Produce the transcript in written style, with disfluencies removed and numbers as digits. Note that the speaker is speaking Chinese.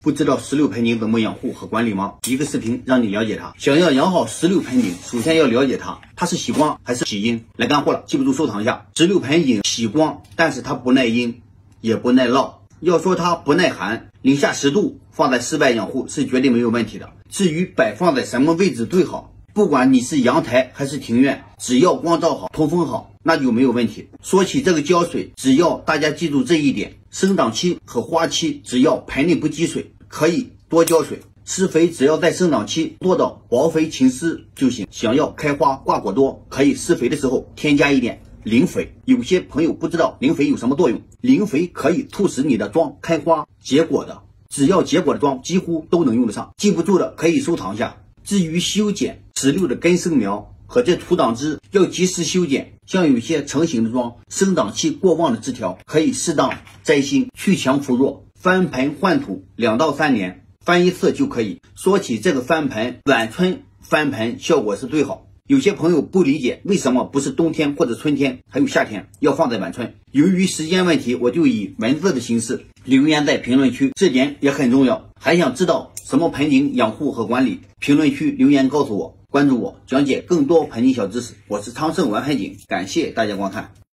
不知道石榴盆景怎么养护和管理吗？一个视频让你了解它。想要养好石榴盆景，首先要了解它是喜光还是喜阴。来干货了，记不住收藏一下。石榴盆景喜光，但是它不耐阴，也不耐涝。要说它不耐寒，零下10度放在室外养护是绝对没有问题的。至于摆放在什么位置最好，不管你是阳台还是庭院，只要光照好、通风好，那就没有问题。说起这个浇水，只要大家记住这一点，生长期和花期只要盆里不积水，可以多浇水。施肥只要在生长期做到薄肥勤施就行。想要开花挂果多，可以施肥的时候添加一点磷肥。有些朋友不知道磷肥有什么作用，磷肥可以促使你的桩开花结果的，只要结果的桩几乎都能用得上。记不住的可以收藏一下。至于修剪石榴的根生苗和这土长枝，要及时修剪。像有些成型的桩，生长期过旺的枝条，可以适当摘心，去强扶弱。翻盆换土2到3年，翻一次就可以。说起这个翻盆，晚春翻盆效果是最好。有些朋友不理解为什么不是冬天或者春天还有夏天要放在晚春。由于时间问题，我就以文字的形式留言在评论区，这点也很重要。还想知道什么盆景养护和管理，评论区留言告诉我，关注我，讲解更多盆景小知识。我是昌盛玩盆景，感谢大家观看。